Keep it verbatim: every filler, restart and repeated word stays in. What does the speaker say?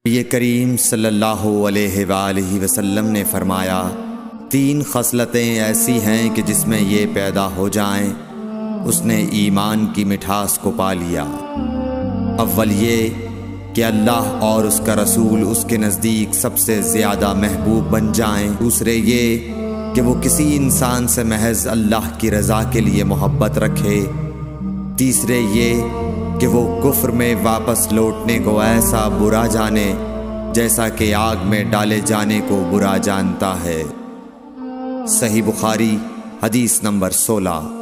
ये करीम सल्लल्लाहु अलैहि वसल्लम ने फरमाया, तीन खसलतें ऐसी हैं कि जिसमें ये पैदा हो जाएं, उसने ईमान की मिठास को पा लिया। अव्वल ये कि अल्लाह और उसका रसूल उसके नज़दीक सबसे ज़्यादा महबूब बन जाएं। दूसरे ये कि वो किसी इंसान से महज अल्लाह की रज़ा के लिए मोहब्बत रखे। तीसरे ये कि वो कुफ्र में वापस लौटने को ऐसा बुरा जाने जैसा कि आग में डाले जाने को बुरा जानता है। सही बुखारी हदीस नंबर सोलह।